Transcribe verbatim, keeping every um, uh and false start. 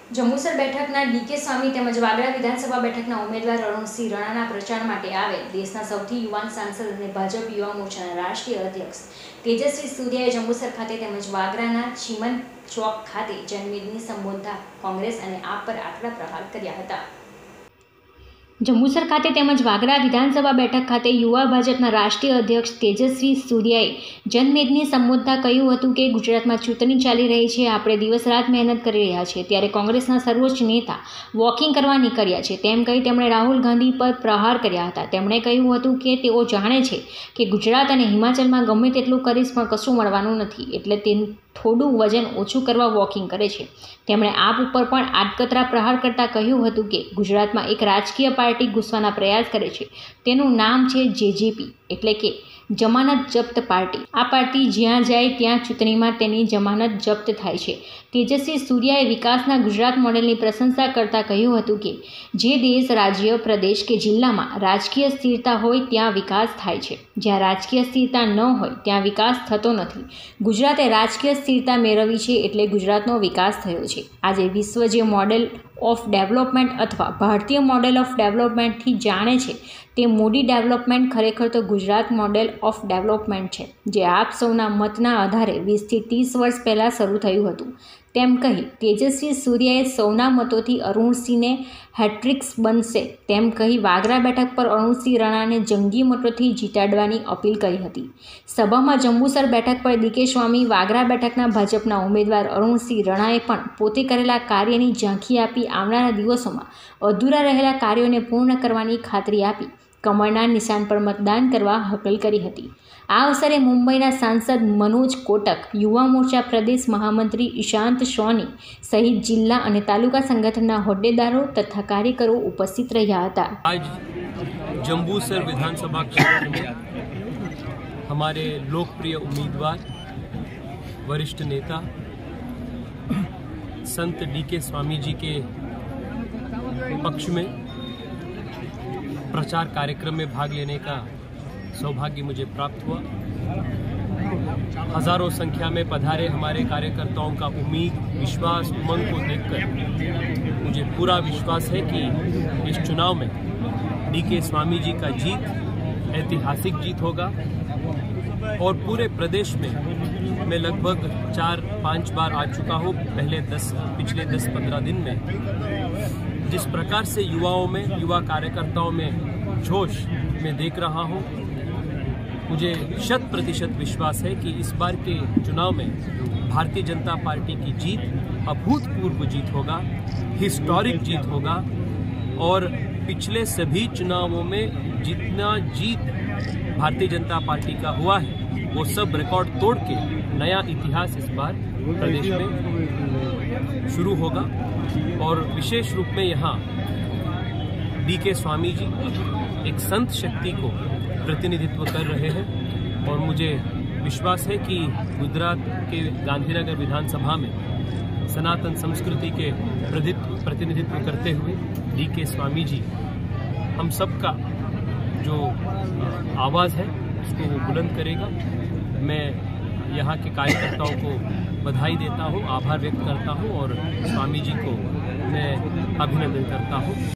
જંબુસર બેઠકના ડીકે સ્વામી તેમજ વાગરા વિધાનસભા બેઠકના ઉમેદવાર અરુણસિંહ રાણાના પ્રચાર માટે આવેલ દેશના સૌથી યુવાન સાંસદ અને ભાજપ યુવા મોરચાના રાષ્ટ્રીય અધ્યક્ષ તેજસ્વી સૂર્યાએ જંબુસર ખાતે તેમજ વાગરાના ચીમન ચોક ખાતે જનમેદની સંબોધતા કોંગ્રેસ અને આપ પર આકરા પ્રહાર કર્યા હતા। જંબુસર ખાતે તેમજ વાગરા વિધાનસભા બેઠક ખાતે યુવા ભાજપના રાષ્ટ્રીય અધ્યક્ષ તેજસ્વી સૂર્યાએ જનમેદની સંબોધતા કહ્યું હતું કે ગુજરાતમાં ચૂંટણી ચાલી રહી છે, આપણે દિવસ રાત મહેનત કરી રહ્યા છીએ, ત્યારે કોંગ્રેસના સર્વોચ્ચ નેતા વોકિંગ કરવા નીકળ્યા છે તેમ કહી તેમણે રાહુલ ગાંધી પર પ્રહાર કર્યા હતા। તેમણે કહ્યું હતું કે તેઓ જાણે છે કે ગુજરાત અને હિમાચલમાં ગમે તેટલું કરીશ પણ કશું મળવાનું નથી, એટલે તે થોડું વજન ઓછું કરવા વોકિંગ કરે છે। તેમણે આપ ઉપર પણ આડકતરા પ્રહાર કરતા કહ્યું હતું કે ગુજરાતમાં એક રાજકીય પાર્ટી ઘૂસવાના પ્રયાસ કરે છે, તેનું નામ છે જેજેપી એટલે કે જમાનત જપ્ત પાર્ટી। આ પાર્ટી જ્યાં જાય ત્યાં ચૂંટણીમાં તેની જમાનત જપ્ત થાય છે। તેજસ્વી સૂર્યાએ વિકાસના ગુજરાત મોડેલની પ્રશંસા કરતા કહ્યું હતું કે જે દેશ, રાજ્ય, પ્રદેશ કે જિલ્લામાં રાજકીય સ્થિરતા હોય ત્યાં વિકાસ થાય છે, જ્યાં રાજકીય સ્થિરતા ન હોય ત્યાં વિકાસ થતો નથી। ગુજરાતે રાજકીય સ્થિરતા મેળવી છે એટલે ગુજરાતનો વિકાસ થયો છે। આજે વિશ્વ જે મોડેલ ઓફ ડેવલપમેન્ટ અથવા ભારતીય મોડેલ ઓફ ડેવલપમેન્ટથી જાણે છે તે મોડી ડેવલપમેન્ટ ખરેખર તો ગુજરાત મોડેલ ઓફ ડેવલપમેન્ટ છે, જે આપ સૌના મતના આધારે વીસથી ત્રીસ વર્ષ પહેલાં શરૂ થયું હતું તેમ કહી તેજસ્વી સૂર્યાએ સૌના મતોથી અરુણસિંહને હેટ્રિક્સ બનશે તેમ કહી વાગરા બેઠક પર અરુણસિંહ રાણાને જંગી મતોથી જીતાડવાની અપીલ કરી હતી। સભામાં જંબુસર બેઠક પર ડીકે સ્વામી, વાગરા બેઠકના ભાજપના ઉમેદવાર અરુણસિંહ રાણાએ પણ પોતે કરેલા કાર્યની ઝાંખી આપી આવનારા દિવસોમાં અધૂરા રહેલા કાર્યોને પૂર્ણ કરવાની ખાતરી આપી કમળના નિશાન પર મતદાન કરવા અપીલ કરી હતી। આ અવસરે મુંબઈના સાંસદ મનોજ કોટક, યુવા મોરચા પ્રદેશ મહામંત્રી ઈશાંત સોની સહિત જિલ્લા અને તાલુકા સંગઠનના હોદ્દેદારો તથા કાર્યકરો ઉપસ્થિત રહ્યા હતા। आज जम्बूसर विधानसभा क्षेत्र में हमारे लोकप्रिय उम्मीदवार वरिष्ठ नेता संत डीके स्वामी जी के पक्ष में प्रचार कार्यक्रम में भाग लेने का सौभाग्य मुझे प्राप्त हुआ। हजारों संख्या में पधारे हमारे कार्यकर्ताओं का उम्मीद, विश्वास, उमंग को देखकर मुझे पूरा विश्वास है कि इस चुनाव में डीके स्वामी जी का जीत ऐतिहासिक जीत होगा और पूरे प्रदेश में मैं लगभग चार पाँच बार आ चुका हूँ। पहले दस पिछले दस पंद्रह दिन में जिस प्रकार से युवाओं में, युवा कार्यकर्ताओं में जोश मैं देख रहा हूँ, मुझे शत प्रतिशत विश्वास है कि इस बार के चुनाव में भारतीय जनता पार्टी की जीत अभूतपूर्व जीत होगा, हिस्टोरिक जीत होगा और पिछले सभी चुनावों में जितना जीत भारतीय जनता पार्टी का हुआ है वो सब रिकॉर्ड तोड़ के नया इतिहास इस बार प्रदेश में शुरू होगा। और विशेष रूप में यहाँ डीके स्वामी जी एक संत शक्ति को प्रतिनिधित्व कर रहे हैं और मुझे विश्वास है कि गुजरात के गांधीनगर विधानसभा में सनातन संस्कृति के प्रतिनिधित्व करते हुए डीके स्वामी जी हम सबका जो आवाज़ है उसको वो बुलंद करेगा। मैं यहाँ के कार्यकर्ताओं को बधाई देता हूँ, आभार व्यक्त करता हूँ और स्वामी जी को मैं अभिनंदन करता हूँ।